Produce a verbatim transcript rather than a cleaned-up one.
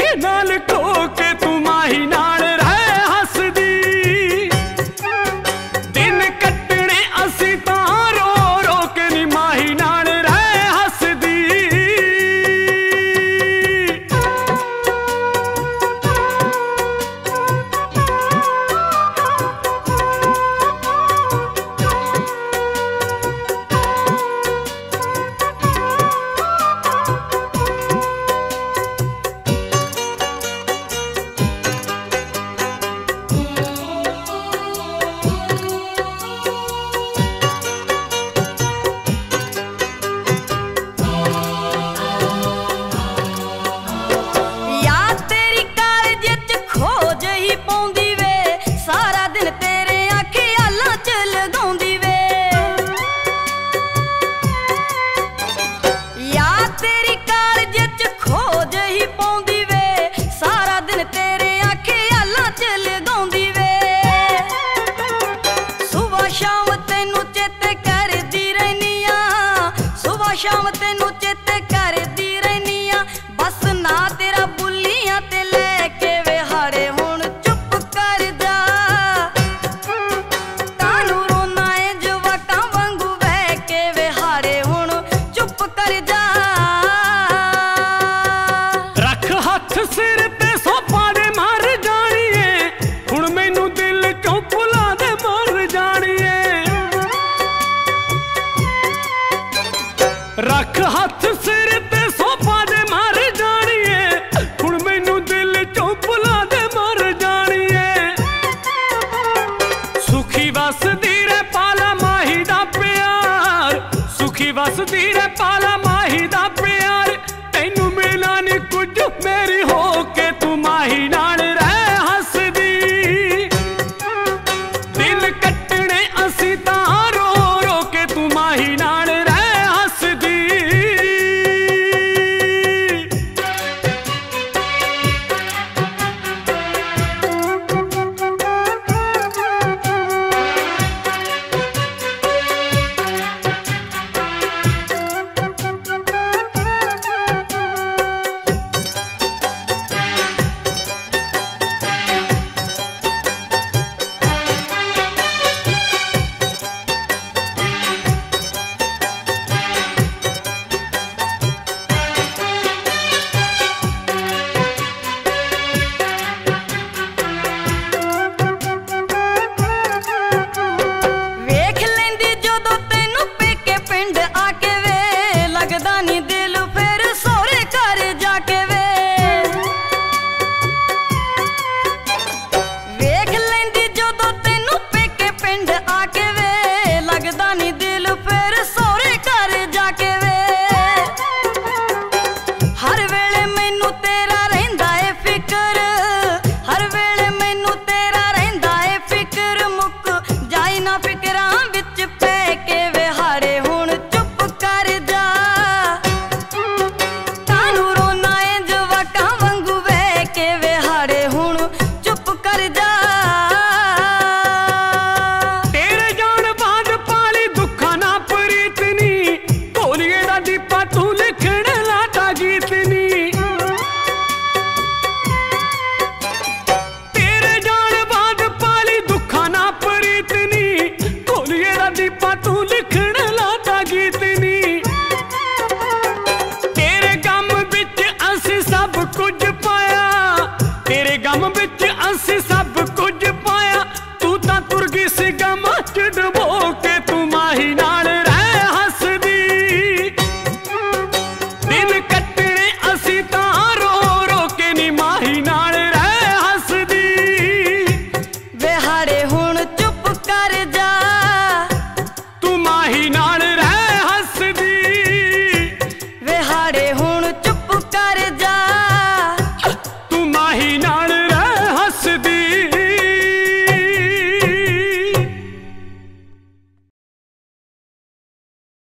नाल ठोके तू माही नाल रहे हसदी। दिन कटने असी तां रो रो के नी माही नाल रहे हसदी। शाम तेनू चेते करदी रहनी आ, बस ना तेरा बुलियां ते लेके विहाड़े हुण चुप कर जा। तानू रोना है जवाकां वांगू बह के विहाड़े हुण चुप कर जा। रख हथ सिर ते सोपा दे मर जाणीए, हुण मैनू दिल क्यों भुला दे मर जाणीए। रख हथ सिर ते सोपा दे मर जाणीए, हुण मैनू दिल चों भुला दे मर जाणीए। सुखी वसदी रे पाला माही दा प्यार, सुखी वसदी रे